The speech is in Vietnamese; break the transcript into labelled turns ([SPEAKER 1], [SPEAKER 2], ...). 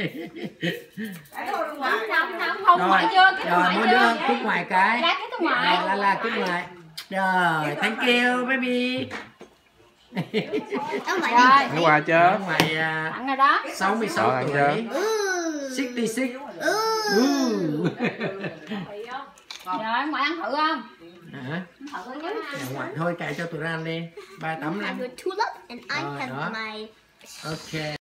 [SPEAKER 1] Không ngoại chưa?
[SPEAKER 2] Rồi mỗi đứa cút ngoài cái.
[SPEAKER 1] Ra cái ngoài.
[SPEAKER 2] Là cút ngoài. Rồi, thank you baby.
[SPEAKER 1] Rồi.
[SPEAKER 3] Ăn quà chưa?
[SPEAKER 2] Ngoài
[SPEAKER 1] Ăn rồi đó.
[SPEAKER 2] 66
[SPEAKER 3] ăn
[SPEAKER 2] tuổi.
[SPEAKER 3] chưa?
[SPEAKER 2] 66.
[SPEAKER 1] Rồi ngoại ăn thử không?
[SPEAKER 2] Hả? Ngoại thôi cài cho tụi ra ăn đi. Ba tấm lên.
[SPEAKER 4] Two love and I
[SPEAKER 2] Rồi,
[SPEAKER 4] have
[SPEAKER 2] đó.
[SPEAKER 4] my
[SPEAKER 2] Ok.